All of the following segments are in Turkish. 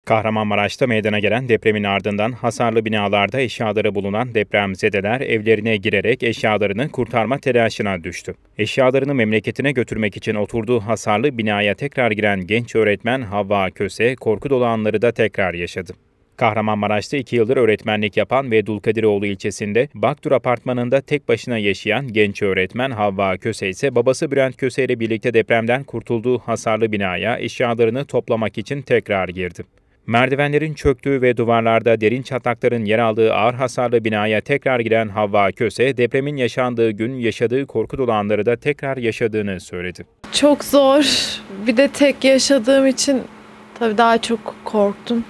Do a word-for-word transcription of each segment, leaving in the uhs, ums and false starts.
Kahramanmaraş'ta meydana gelen depremin ardından hasarlı binalarda eşyaları bulunan depremzedeler evlerine girerek eşyalarını kurtarma telaşına düştü. Eşyalarını memleketine götürmek için oturduğu hasarlı binaya tekrar giren genç öğretmen Havva Köse, korku dolu anları da tekrar yaşadı. Kahramanmaraş'ta iki yıldır öğretmenlik yapan ve Dulkadiroğlu ilçesinde Baktur apartmanında tek başına yaşayan genç öğretmen Havva Köse ise babası Bülent Köse ile birlikte depremden kurtulduğu hasarlı binaya eşyalarını toplamak için tekrar girdi. Merdivenlerin çöktüğü ve duvarlarda derin çatlakların yer aldığı ağır hasarlı binaya tekrar giren Havva Köse, depremin yaşandığı gün yaşadığı korku dolu anları da tekrar yaşadığını söyledi. Çok zor. Bir de tek yaşadığım için tabii daha çok korktum.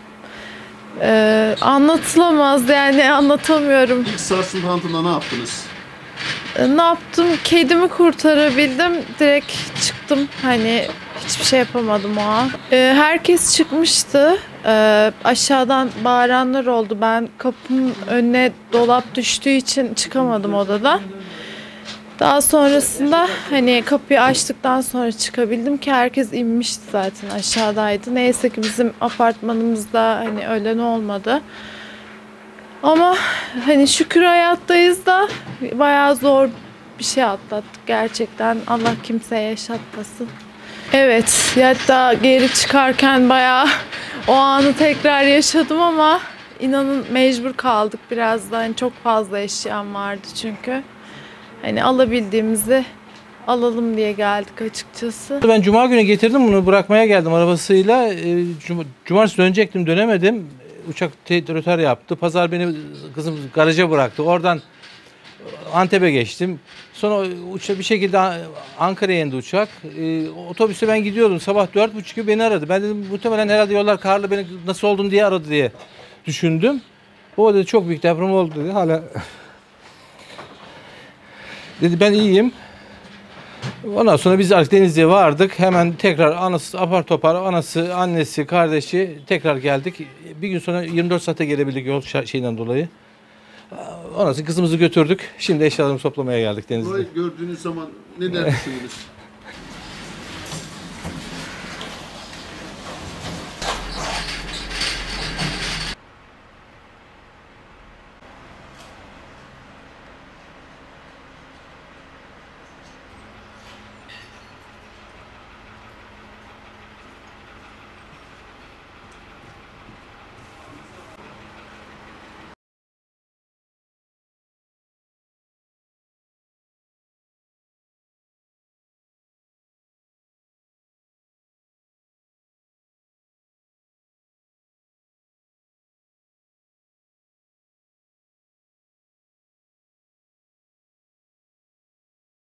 Ee, anlatılamaz yani anlatamıyorum. İlk sarsıntısında ne yaptınız? Ee, ne yaptım? Kedimi kurtarabildim. Direkt çıktım. Hani hiçbir şey yapamadım o an. Ee, herkes çıkmıştı. Ee, aşağıdan bağıranlar oldu. Ben kapının önüne dolap düştüğü için çıkamadım odadan. Daha sonrasında hani kapıyı açtıktan sonra çıkabildim ki herkes inmişti zaten aşağıdaydı. Neyse ki bizim apartmanımızda hani ölen olmadı. Ama hani şükür hayattayız da bayağı zor bir şey atlattık gerçekten. Allah kimseye yaşatmasın. Evet, hatta geri çıkarken bayağı o anı tekrar yaşadım ama inanın mecbur kaldık biraz da. Hani çok fazla eşyam vardı çünkü. Hani alabildiğimizi alalım diye geldik açıkçası. Ben cuma günü getirdim bunu, bırakmaya geldim arabasıyla. Cumartesi dönecektim, dönemedim. Uçak rötar yaptı. Pazar beni kızım garaja bıraktı. Oradan Antep'e geçtim. Sonra uçak bir şekilde Ankara'ya indi uçak. Otobüste ben gidiyordum. Sabah dört buçuk gibi beni aradı. Ben dedim muhtemelen herhalde yollar karlı, beni nasıl oldun diye aradı diye düşündüm. O dedi çok büyük deprem oldu dedi. Hala dedi ben iyiyim. Ondan sonra biz artık Denizli'ye vardık. Hemen tekrar anası apar topar, anası, annesi, kardeşi tekrar geldik. Bir gün sonra yirmi dört saate gelebildik yol şeyinden dolayı. Ondan sonra kızımızı götürdük. Şimdi eşyalarımızı toplamaya geldik Denizli'ye. Burayı gördüğünüz zaman ne der düşündünüz?